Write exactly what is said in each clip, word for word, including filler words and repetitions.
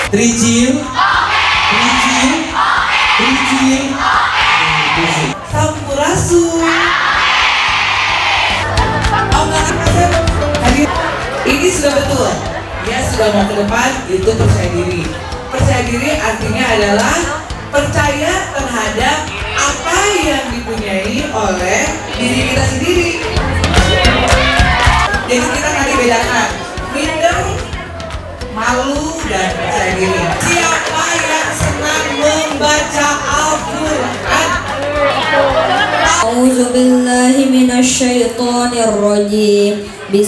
Tricil, Tricil, Tricil, Sampurasun. Oh nggak Asep, tadi ini sudah betul. Dia sudah mau ke depan, itu percaya diri. Percaya diri artinya adalah percaya terhadap apa yang dipunyai oleh diri kita sendiri. Jadi kita nanti bedakan minder, malu, dan percaya diri. Siapa yang senang membaca Al-Quran? A'udzu billahi minasy syaithanir rajim.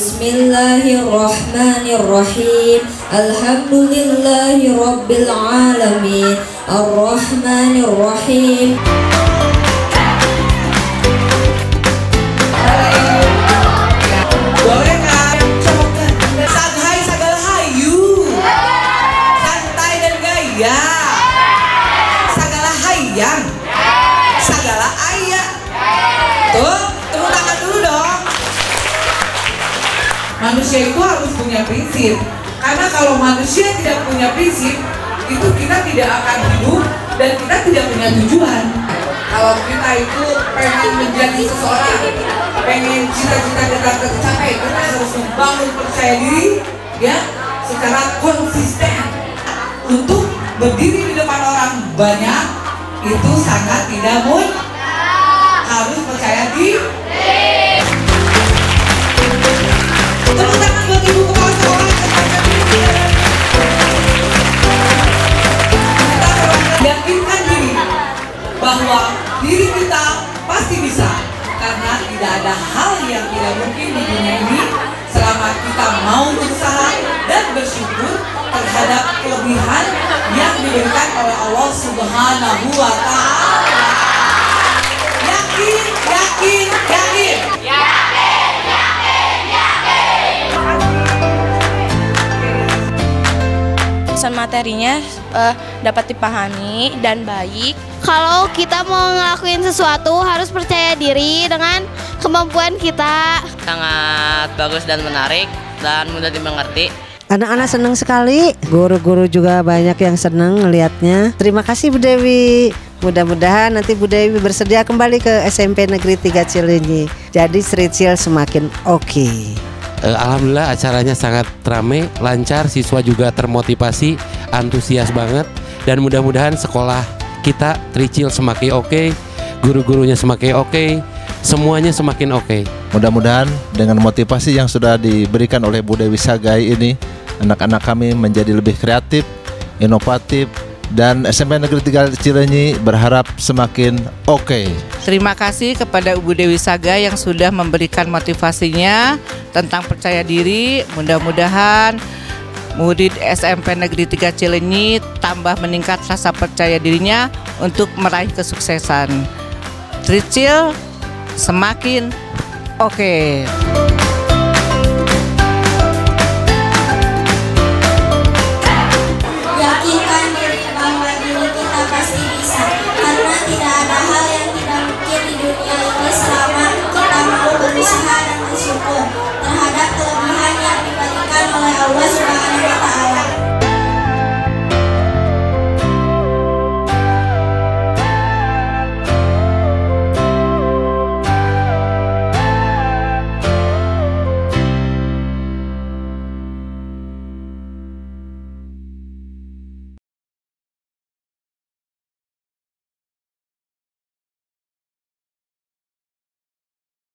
Bismillahirrahmanirrahim. Alhamdulillahi rabbil alamin. Ar-Rahmanir Rahim. Boleh kan? Coba santai segala hayu, santai dan gaya, segala hayang, segala ayah. Tuh, tepuk tangan dulu dong. Manusia itu harus punya prinsip. Karena kalau manusia tidak punya prinsip, itu kita tidak akan hidup dan kita tidak punya tujuan. Kalau kita itu pengen menjadi seseorang, pengen cita-cita kita tercapai, kita harus membangun percaya diri, ya, secara konsisten. Untuk berdiri di depan orang banyak itu sangat tidak mudah. Harus percaya diri. Tepuk tangan buat ibu kepala sekolah. Yakinkan diri bahwa diri kita pasti bisa, karena tidak ada hal yang tidak mungkin di dunia ini selama kita mau berusaha dan bersyukur terhadap kelebihan yang diberikan oleh Allah Subhanahu wa Ta'ala. Yakin, yakin, yakin. Pesan materinya uh, dapat dipahami dan baik. Kalau kita mau ngelakuin sesuatu harus percaya diri dengan kemampuan kita. Sangat bagus dan menarik dan mudah dimengerti. Anak-anak senang sekali, guru-guru juga banyak yang senang melihatnya. Terima kasih Bu Dewi. Mudah-mudahan nanti Bu Dewi bersedia kembali ke S M P Negeri tiga Cileunyi. Jadi Tricil semakin oke. Okay. Alhamdulillah acaranya sangat ramai, lancar, siswa juga termotivasi, antusias banget, dan mudah-mudahan sekolah kita Tricil semakin oke, okay, guru-gurunya semakin oke, okay, semuanya semakin oke. Okay. Mudah-mudahan dengan motivasi yang sudah diberikan oleh Bu Dewi Sagai ini, anak-anak kami menjadi lebih kreatif, inovatif, dan S M P Negeri tiga Cileunyi berharap semakin oke. Okay. Terima kasih kepada Ibu Dewi Saga yang sudah memberikan motivasinya tentang percaya diri. Mudah-mudahan murid S M P Negeri tiga Cileunyi tambah meningkat rasa percaya dirinya untuk meraih kesuksesan. Tricil semakin oke. Okay.